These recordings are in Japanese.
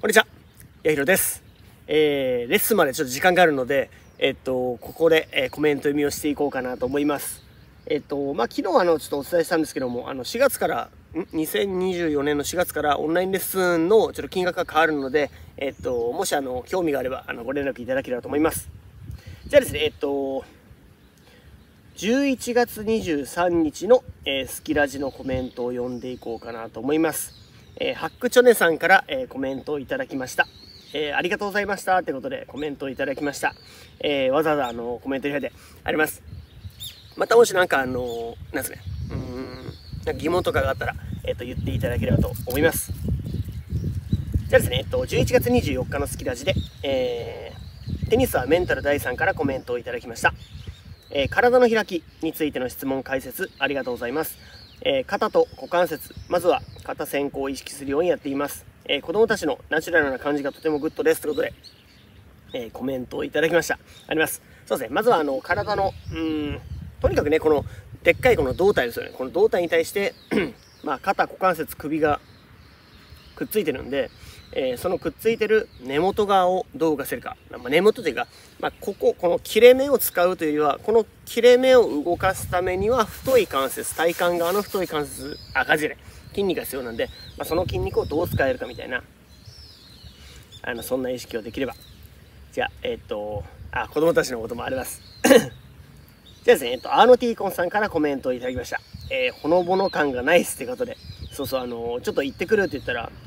こんにちは、やひろです。レッスンまでちょっと時間があるので、ここで、コメント読みをしていこうかなと思います。昨日ちょっとお伝えしたんですけども、4月から、2024年の4月からオンラインレッスンのちょっと金額が変わるので、もし興味があればご連絡いただければと思います。じゃあですね、11月23日の、スキラジのコメントを読んでいこうかなと思います。ハックチョネさんから、コメントをいただきました。ありがとうございましたということでコメントをいただきました。わざわざコメントいただいてあります。またもしなんかなんですね、なんか疑問とかがあったら、言っていただければと思います。じゃあですね、11月24日のスキラジで、テニスはメンタル第3からコメントをいただきました。体の開きについての質問解説ありがとうございます。肩と股関節、まずは肩先行を意識するようにやっています。子供たちのナチュラルな感じがとてもグッドですということで、コメントをいただきました。あります。そうですね、まずは体のとにかくね、このでっかいこの胴体ですよね。この胴体に対して肩、股関節、首がくっついてるんで、そのくっついてる根元側をどう動かせるか、根元というか、この切れ目を使うというよりは、この切れ目を動かすためには太い関節、体幹側の太い関節、筋肉が必要なんで、その筋肉をどう使えるかみたいな、そんな意識をできれば。じゃあ、子供たちのこともあります。じゃあですね、アーノティーコンさんからコメントをいただきました。ほのぼの感がないっすってことで、ちょっと行ってくるって言ったら、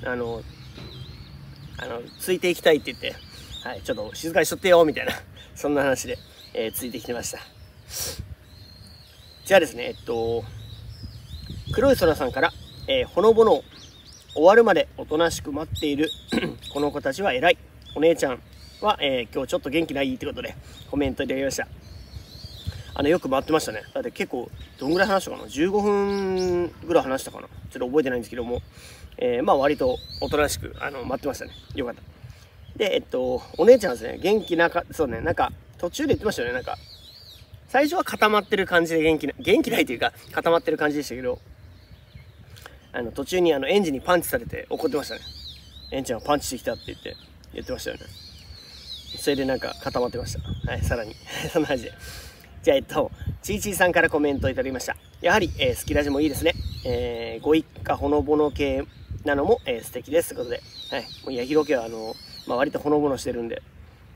ついていきたいって言って、はい、ちょっと静かにしとってよみたいなそんな話で、ついてきてました。じゃあですね、黒い空さんから、ほのぼの終わるまでおとなしく待っているこの子たちは偉い。お姉ちゃんは、今日ちょっと元気ないってことでコメントいただきました。よく回ってましたね。だって結構どんぐらい話したかな、15分ぐらい話したかな、ちょっと覚えてないんですけども、割とおとなしく待ってましたね。よかった。でお姉ちゃんですね、元気なかそうね、なんか途中で言ってましたよね。なんか最初は固まってる感じで元気ないというか固まってる感じでしたけど、途中に園児にパンチされて怒ってましたね。園ちゃんはパンチしてきたって言ってましたよね。それでなんか固まってました。はい、さらにそんな感じで。じゃあちいちいさんからコメントいただきました。やはり、スキラジもいいですね。ご一家ほのぼの系なのも、素敵ですということで、はい、もうやひろ家は割とほのぼのしてるんで、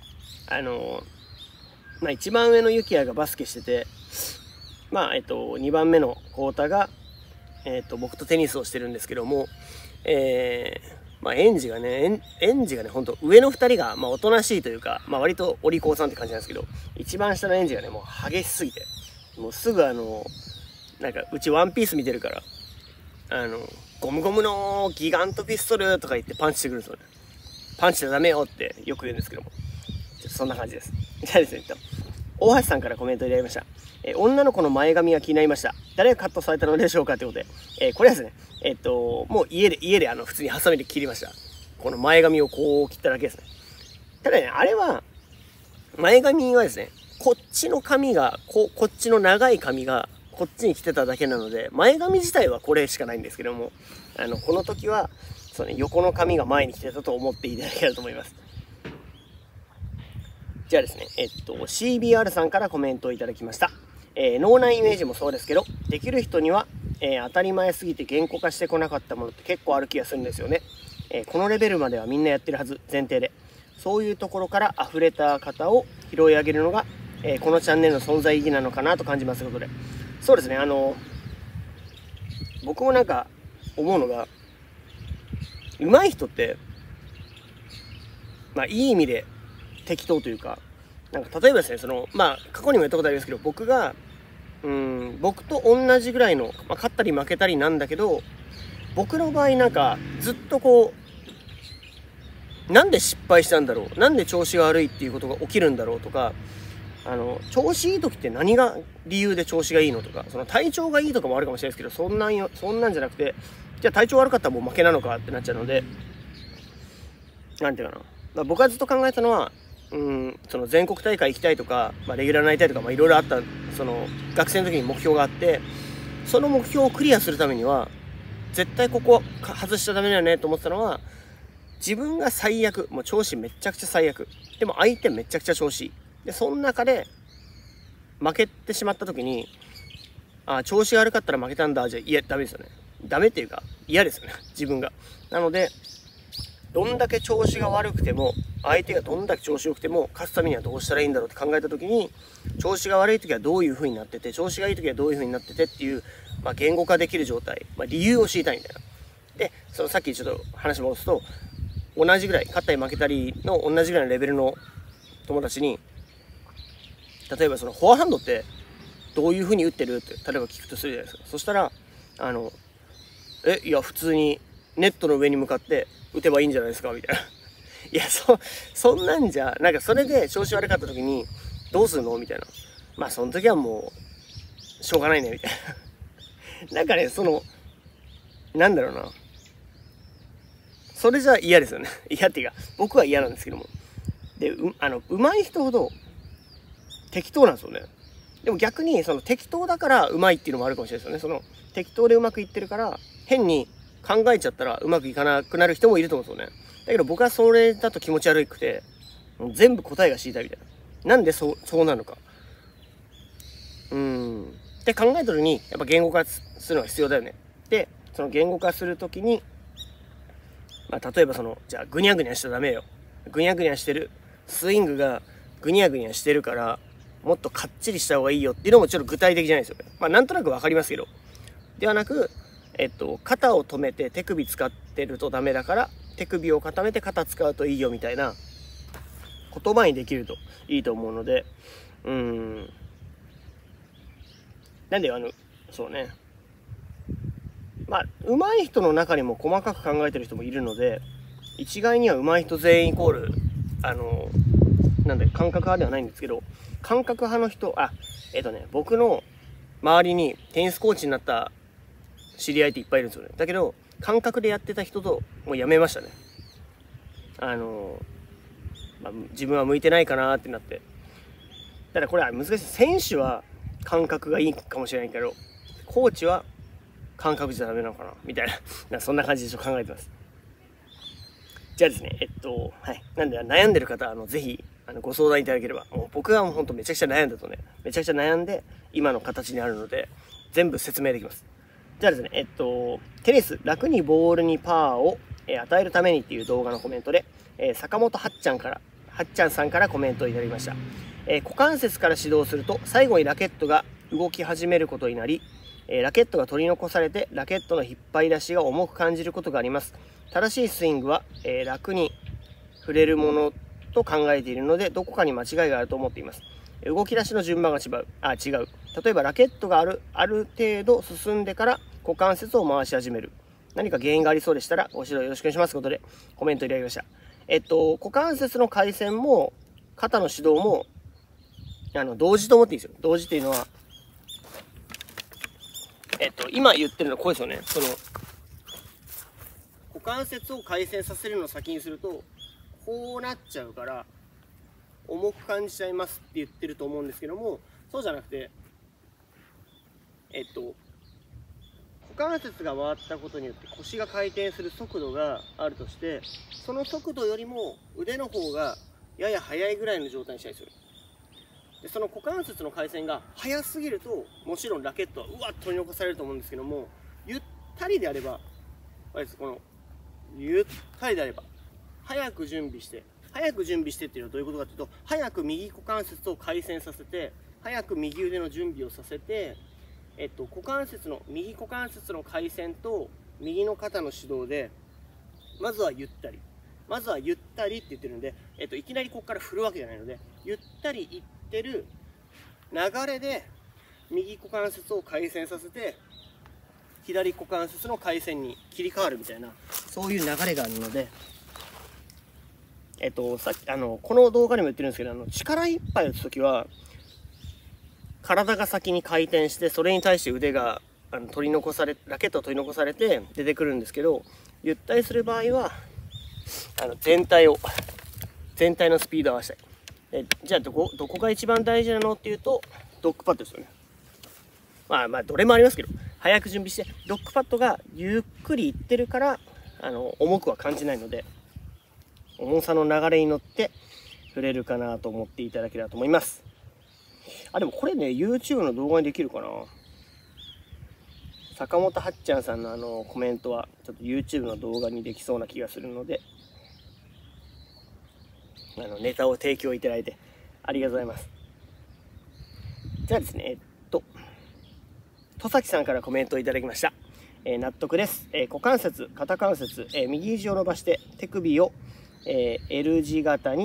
一番上のゆきやがバスケしてて、2番目のこうたが、僕とテニスをしてるんですけども、園児がね、本当上の2人が、おとなしいというか、割とお利口さんって感じなんですけど、一番下の園児がね、もう激しすぎて、もうすぐなんかうちワンピース見てるから、ゴムゴムのギガントピストルとか言ってパンチしてくるんですよね。パンチじゃダメよってよく言うんですけども、そんな感じです。じゃあですね、大橋さんからコメントいただきました。女の子の前髪が気になりました。誰がカットされたのでしょうかということで、これはですね、もう家で普通にハサミで切りました。この前髪をこう切っただけですね。ただね、あれは、前髪はですね、こっちの髪が、こっちの長い髪が、こっちに来てただけなので、前髪自体はこれしかないんですけども、この時は、横の髪が前に来てたと思っていただけると思います。じゃあですね、CBR さんからコメントをいただきました。脳内イメージもそうですけど、できる人には、当たり前すぎて言語化してこなかったものって結構ある気がするんですよね。このレベルまではみんなやってるはず、前提で。そういうところから溢れた方を拾い上げるのが、このチャンネルの存在意義なのかなと感じますということで。そうですね、僕もなんか思うのが、上手い人って、いい意味で適当というか、なんか例えばですね、過去にも言ったことありますけど、僕と同じぐらいの、勝ったり負けたりなんだけど、僕の場合なんかずっとなんで失敗したんだろう、なんで調子が悪いっていうことが起きるんだろうとか、調子いい時って何が理由で調子がいいのとか、体調がいいとかもあるかもしれないですけど、そんなんじゃなくて、じゃあ体調悪かったらもう負けなのかってなっちゃうので、なんていうかな、僕はずっと考えたのは、全国大会行きたいとか、レギュラーになりたいとか、いろいろあった、学生の時に目標があって、その目標をクリアするためには絶対ここ外しちゃダメだよねと思ってたのは、 自分が最悪、もう調子めちゃくちゃ最悪。でも相手めちゃくちゃ調子いい。で、その中で負けてしまった時に、調子が悪かったら負けたんだ。じゃあ、ダメですよね。ダメっていうか、嫌ですよね。自分が。なので、どんだけ調子が悪くても、相手がどんだけ調子良くても、勝つためにはどうしたらいいんだろうって考えた時に、調子が悪い時はどういう風になってて、調子がいい時はどういう風になっててっていう、言語化できる状態、理由を知りたいみたいな。で、そのさっきちょっと話戻すと、同じぐらい、勝ったり負けたりの同じぐらいのレベルの友達に、例えばそのフォアハンドってどういう風に打ってるって、例えば聞くとするじゃないですか。そしたら、いや、普通にネットの上に向かって打てばいいんじゃないですかみたいな。いや、そんなんじゃ、なんかそれで調子悪かった時に、どうするのみたいな。その時はもう、しょうがないね、みたいな。なんかね、なんだろうな。それじゃ嫌ですよね。嫌っていうか、僕は嫌なんですけども。で、上手い人ほど適当なんですよね。でも逆に、適当だから上手いっていうのもあるかもしれないですよね。適当でうまくいってるから、変に考えちゃったらうまくいかなくなる人もいると思うんですよね。だけど僕はそれだと気持ち悪くて、全部答えが知りたいみたいな。なんでそうなるのか。って考えた時に、やっぱ言語化するのが必要だよね。で、その言語化するときに、例えばじゃあぐにゃぐにゃしちゃダメよ。ぐにゃぐにゃしてる。スイングがぐにゃぐにゃしてるから、もっとかっちりした方がいいよっていうのもちょっと具体的じゃないですよね。なんとなくわかりますけど。ではなく、肩を止めて手首使ってるとダメだから、手首を固めて肩使うといいよみたいな言葉にできるといいと思うので、なんでそうね。上手い人の中にも細かく考えてる人もいるので、一概には上手い人全員イコール、感覚派ではないんですけど、感覚派の人、僕の周りにテニスコーチになった知り合いっていっぱいいるんですよね。だけど、感覚でやってた人ともうやめましたね。自分は向いてないかなってなって。ただこれは難しい。選手は感覚がいいかもしれないけど、コーチは感覚じゃダメなのかなみたいな、そんな感じで考えてます。じゃあですね、はい。なんで悩んでる方、ぜひ、ご相談いただければ、もう僕はもうほんとめちゃくちゃ悩んだとね、めちゃくちゃ悩んで、今の形にあるので、全部説明できます。じゃあですね、テニス、楽にボールにパワーを与えるためにっていう動画のコメントで、坂本はっちゃんさんからコメントをいただきました。股関節から指導すると、最後にラケットが動き始めることになり、ラケットが取り残されて、ラケットの引っ張り出しが重く感じることがあります。正しいスイングは、楽に触れるものと考えているので、どこかに間違いがあると思っています。動き出しの順番が違う。例えばラケットがある程度進んでから股関節を回し始める。何か原因がありそうでしたらご指導よろしくお願いしますということでコメントいただきました。股関節の回旋も肩の指導も同時と思っていいんですよ。同時っていうのは今言ってるのはこうですよね。股関節を回旋させるのを先にするとこうなっちゃうから重く感じちゃいますって言ってると思うんですけども、そうじゃなくて股関節が回ったことによって腰が回転する速度があるとして、その速度よりも腕の方がやや速いぐらいの状態にしたりする。でその股関節の回旋が速すぎるともちろんラケットはうわっと取り残されると思うんですけども、ゆったりであればゆったりであれば早く準備してっていうのはどういうことかというと、早く右股関節を回旋させて、早く右腕の準備をさせて、右股関節の回旋と右の肩の指導でまずはゆったりって言ってるんで、いきなりここから振るわけじゃないので、ゆったりいってる流れで右股関節を回旋させて左股関節の回旋に切り替わるみたいな、そういう流れがあるので、さっきこの動画でも言ってるんですけど、力いっぱい打つ時は体が先に回転して、それに対して腕がラケットを取り残されて出てくるんですけど、ゆったりする場合は全体のスピードを合わせたい。じゃあどこが一番大事なのっていうと、ドッグパッドですよね。どれもありますけど、早く準備してドッグパッドがゆっくりいってるから重くは感じないので、 重さの流れに乗って振れるかなと思っていただければと思います。でもこれね、YouTube の動画にできるかな。坂本はっちゃんさんのコメントはちょっと YouTube の動画にできそうな気がするので、ネタを提供いただいてありがとうございます。じゃあですね、戸崎さんからコメントをいただきました。納得です。股関節、肩関節、右肘を伸ばして手首を、L 字型を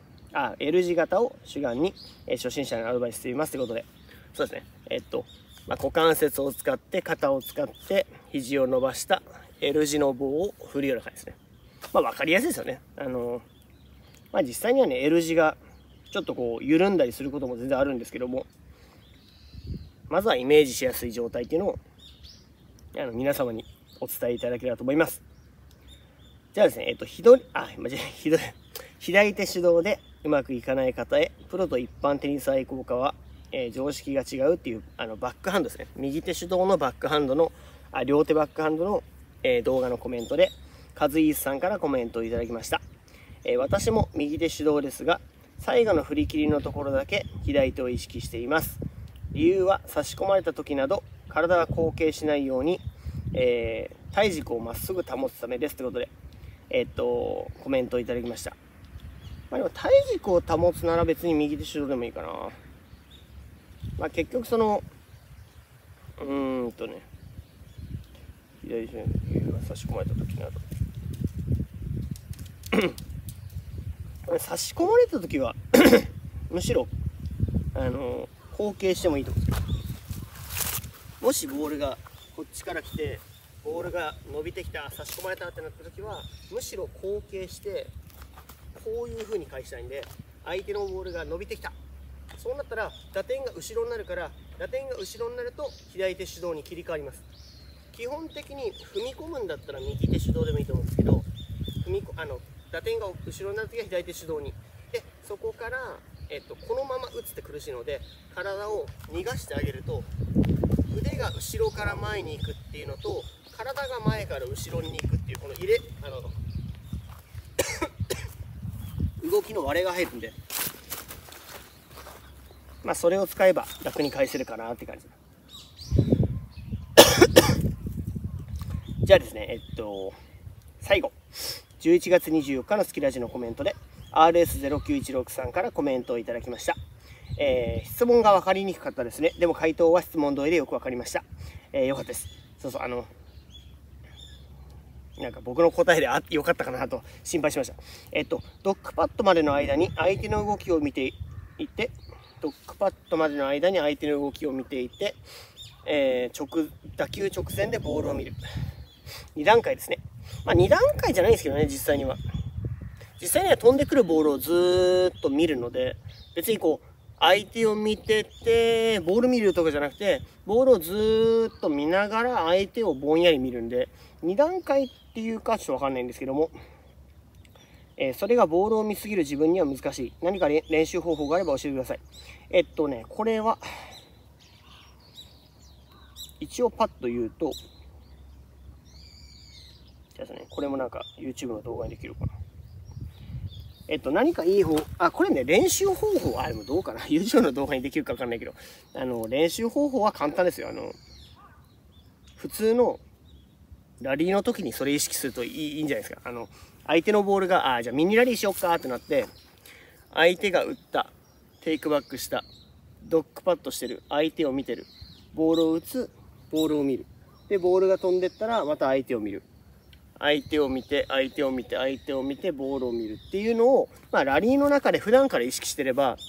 主眼に、初心者にアドバイスしていますということで、そうですね、股関節を使って肩を使って肘を伸ばした L 字の棒を振るような感じですね。分かりやすいですよね。実際にはね、L 字がちょっとこう緩んだりすることも全然あるんですけども、まずはイメージしやすい状態っていうのを皆様にお伝えいただければと思います。じゃあですね、左手手動でうまくいかない方へ、プロと一般テニス愛好家は、常識が違うっていうバックハンドですね。右手手動のバックハンドの両手バックハンドの、動画のコメントでカズイースさんからコメントをいただきました。私も右手手動ですが、最後の振り切りのところだけ左手を意識しています。理由は差し込まれた時など体が後傾しないように、体軸をまっすぐ保つためですということで、コメントをいただきました。でも体軸を保つなら別に右手手動でもいいかな。結局その左手が差し込まれた時など差し込まれた時はむしろ後傾してもいいと思うんですけど、もしボールがこっちから来てボールが伸びてきた、差し込まれたってなった時はむしろ後傾してこういう風に返したいんで、相手のボールが伸びてきた、そうなったら打点が後ろになるから、打点が後ろになると左手手動に切り替わります。基本的に踏み込むんだったら右手手動でもいいと思うんですけど、打点が後ろになるときは左手手動に、でそこから、このまま打つって苦しいので体を逃がしてあげると、腕が後ろから前に行くっていうのと体が前から後ろに行くっていう、この動きの割れが入るんで、それを使えば楽に返せるかなって感じ。じゃあですね、最後11月24日のスキラジのコメントで RS0916 さんからコメントをいただきました。質問が分かりにくかったですね。でも回答は質問通りでよく分かりました。よかったです。なんか僕の答えでよかったかなと心配しました。ドッグパッドまでの間に相手の動きを見ていて、打球直線でボールを見る。2段階ですね。2段階じゃないんですけどね、実際には飛んでくるボールをずーっと見るので、別にこう相手を見ててボール見るとかじゃなくて、ボールをずーっと見ながら相手をぼんやり見るんで、2段階っていうかちょっと分かんないんですけども、それがボールを見すぎる自分には難しい。何か練習方法があれば教えてください。これは一応パッと言うと、じゃあね、これもなんか YouTube の動画にできるかな。何かいいこれね、練習方法は、でもどうかな。YouTube の動画にできるかわかんないけど、練習方法は簡単ですよ。普通のラリーの時にそれ意識するといいんじゃないですか。相手のボールが、じゃあミニラリーしよっかってなって、相手が打った、テイクバックした、ドッグパッドしてる、相手を見てる、ボールを打つ、ボールを見る。で、ボールが飛んでったら、また相手を見る。相手を見て、ボールを見るっていうのを、ラリーの中で普段から意識してれば、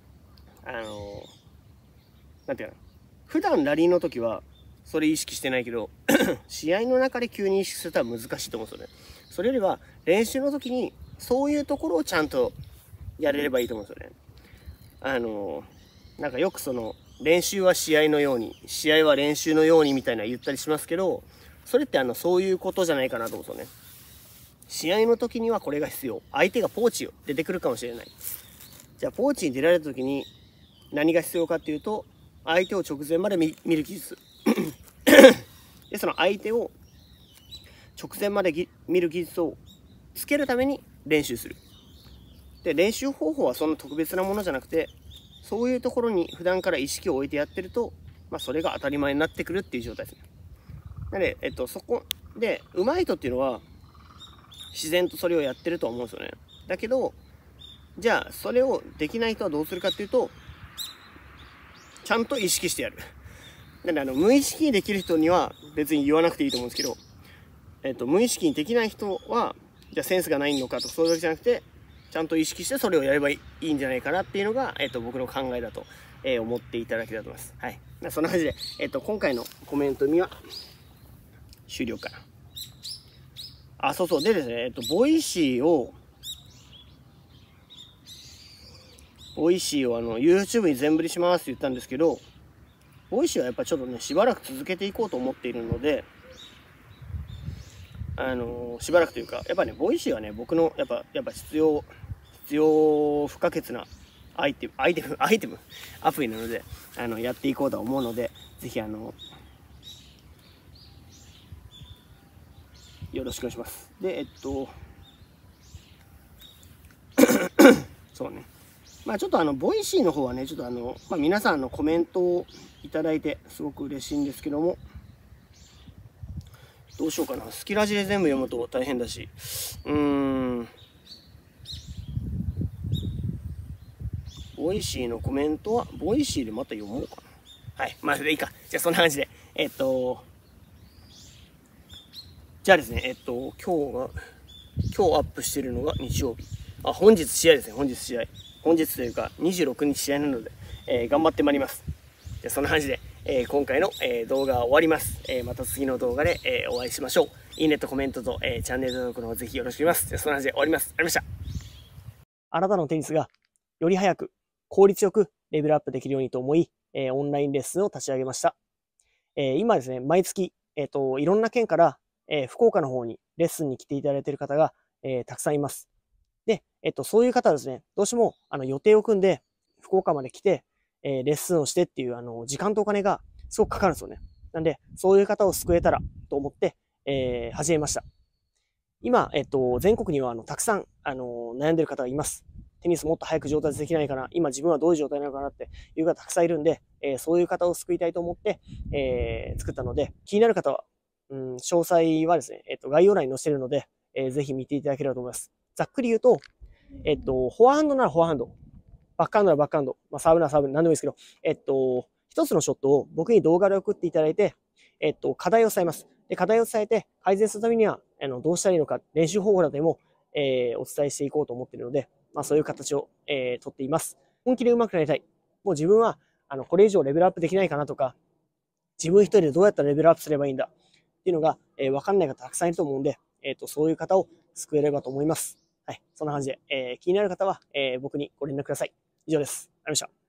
なんていうかな。普段ラリーの時は、それ意識してないけど、試合の中で急に意識するとは難しいと思うんですよね。それよりは、練習の時に、そういうところをちゃんとやれればいいと思うんですよね。なんかよく練習は試合のように、試合は練習のようにみたいな言ったりしますけど、それってそういうことじゃないかなと思うんですよね。試合の時にはこれが必要。相手がポーチを出てくるかもしれない。じゃあポーチに出られた時に何が必要かっていうと、相手を直前まで見る技術。で、その相手を直前まで見る技術をつけるために練習する。で、練習方法はそんな特別なものじゃなくて、そういうところに普段から意識を置いてやってると、それが当たり前になってくるっていう状態ですね。なので、そこで、上手い人っていうのは、自然とそれをやってると思うんですよね。だけど、じゃあ、それをできない人はどうするかっていうと、ちゃんと意識してやる。なので、無意識にできる人には別に言わなくていいと思うんですけど、無意識にできない人は、じゃあセンスがないのかとかそういうわけじゃなくて、ちゃんと意識してそれをやればいいんじゃないかなっていうのが、僕の考えだと、思っていただけたらと思います。はい。そんな感じで、今回のコメント見は終了かな。あ、そうそう。でですね、ボイシーを YouTube に全振りしますって言ったんですけど、ボイシーはやっぱちょっとね、しばらく続けていこうと思っているので、しばらくというか、やっぱね、ボイシーはね、僕のやっぱ必要不可欠なアプリなので、やっていこうと思うので、ぜひよろしくお願いします。で、そうね。ちょっとボイシーの方はね、ちょっと皆さんのコメントをいただいて、すごく嬉しいんですけども、どうしようかな。スキラジで全部読むと大変だし、ボイシーのコメントは、ボイシーでまた読もうかな。はい。でいいか。じゃあそんな感じで。じゃあですね、今日アップしてるのが日曜日。本日試合ですね、本日試合。本日というか、26日試合なので、頑張ってまいります。じゃあそんな感じで、今回の、動画は終わります。また次の動画で、お会いしましょう。いいねとコメントと、チャンネル登録の方ぜひよろしくお願いします。じゃあそんな感じで終わります。ありました。あなたのテニスがより早く、効率よくレベルアップできるようにと思い、オンラインレッスンを立ち上げました。今ですね、毎月、いろんな県から、福岡の方にレッスンに来ていただいている方が、たくさんいます。で、そういう方はですね、どうしても予定を組んで福岡まで来て、レッスンをしてっていう時間とお金がすごくかかるんですよね。なんで、そういう方を救えたらと思って、始めました。今、全国にはたくさん悩んでる方がいます。テニスもっと早く上達できないかな、今自分はどういう状態なのかなっていう方がたくさんいるんで、そういう方を救いたいと思って、作ったので、気になる方は、詳細はですね、概要欄に載せてるので、ぜひ見ていただければと思います。ざっくり言うと、フォアハンドならフォアハンド、バックハンドならバックハンド、サーブならサーブ、何でもいいですけど、一つのショットを僕に動画で送っていただいて、課題を伝えます。で、課題を伝えて、改善するためには、どうしたらいいのか、練習方法などでも、お伝えしていこうと思っているので、そういう形を、とっています。本気で上手くなりたい。もう自分は、これ以上レベルアップできないかなとか、自分一人でどうやったらレベルアップすればいいんだっていうのが、わかんない方たくさんいると思うんで、そういう方を救えればと思います。はい。そんな感じで、気になる方は、僕にご連絡ください。以上です。ありがとうございました。